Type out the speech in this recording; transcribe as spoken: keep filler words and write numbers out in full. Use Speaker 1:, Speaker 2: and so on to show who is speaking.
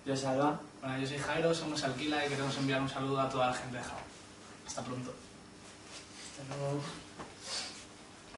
Speaker 1: Yo soy Alba.
Speaker 2: Bueno, yo soy Jairo, somos Alquila y queremos enviar un saludo a toda la gente de Java. Hasta pronto.
Speaker 1: Hasta luego.